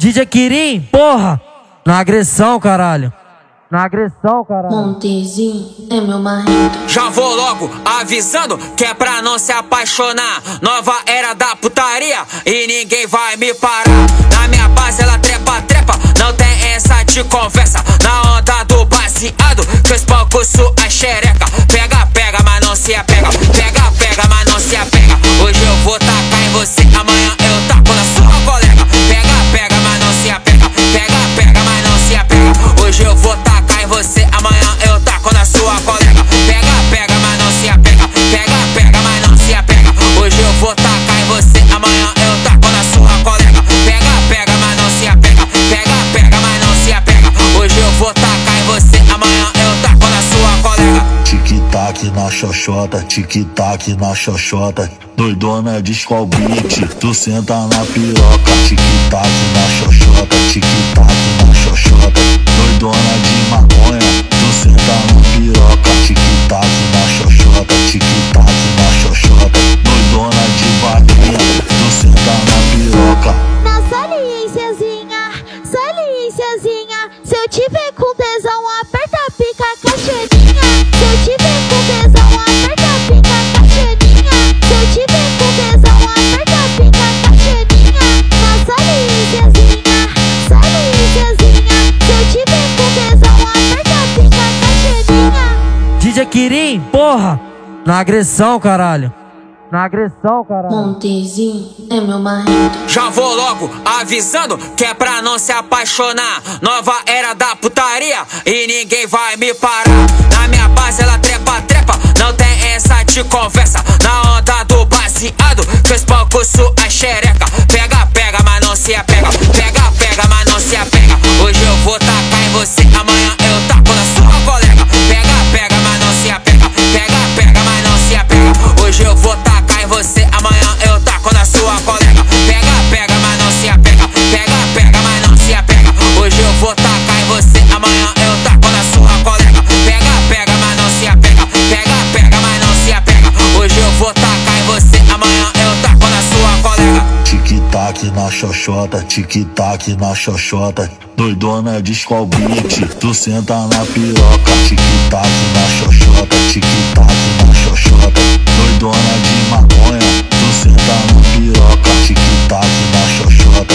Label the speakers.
Speaker 1: DJ Kirin, porra, na agressão, caralho. Na agressão, caralho.
Speaker 2: Montezinho é meu marido.
Speaker 3: Já vou logo avisando que é pra não se apaixonar. Nova era da putaria e ninguém vai me parar. Na minha base ela trepa, trepa, não tem essa de conversa. Na onda do baseado, que eu espanco sua xereca. Pega, pega, mas não se apega. Pega, pega, mas não se apega. Hoje eu vou tacar em você, amanhã eu taco na sua colega. Pega, pega, mas não se apega. Pega, pega, mas não se apega. Hoje eu vou tacar em você, amanhã eu taco na sua colega. Pega, pega, mas não se apega. Pega, pega, mas não se apega. Hoje eu vou tacar em você, amanhã eu taco na sua colega. Pega, pega, mas não se apega. Pega, pega, mas não se apega. Hoje eu vou tacar em você, amanhã eu taco na sua colega.
Speaker 4: Tic-tac na xoxota, tic-tac na xoxota. Doidona diz qual beat, tu senta na piroca. Tic-tac na xoxota, tic-tac na xoxota. Doidona de maconha, tu senta na piroca. Tic-tac na xoxota, tic-tac na xoxota. Doidona de vaquinha, tu senta na piroca.
Speaker 5: Na saliênciazinha, saliênciazinha. Se eu tiver com tesão, aperta a pica, caixeirinha. Se eu tiver com tesão, aperta a pica, caixeirinha. Se eu tiver com tesão, aperta a pica, caixeirinha. Na saliênciazinha, saliênciazinha. Se eu tiver com tesão, aperta a pica, caixeirinha.
Speaker 1: DJ Kirin, porra, na agressão, caralho. Na agressão, caralho.
Speaker 2: Montezinho é meu marido.
Speaker 3: Já vou logo avisando que é pra não se apaixonar. Nova era da putaria e ninguém vai me parar. Na minha base ela trepa, trepa, não tem essa de conversa. Na onda do baseado, que eu espanco sua xereca. Pega, pega, mas não se apega. Pega, pega, mas não se apega. Hoje eu vou tacar em você, amanhã eu taco na sua colega. Pega, pega, mas não se apega. Pega, pega, mas não se apega. Hoje eu vou tacar em você, amanhã eu taco na sua colega. Pega, pega, mas não se apega. Pega, pega, mas não se apega. Hoje eu vou tacar em você, amanhã eu taco na sua colega. Pega, pega, mas não se apega. Pega, pega, mas não se apega. Hoje eu vou tacar em você, amanhã eu taco na sua colega.
Speaker 4: Tic-tac na xoxota, tic-tac na xoxota. Doidona diz qual beat, tu senta na piroca. Tic-tac na xoxota, tic-tac na xoxota. Doidona de maconha, tu senta na piroca. Tic-tac na xoxota.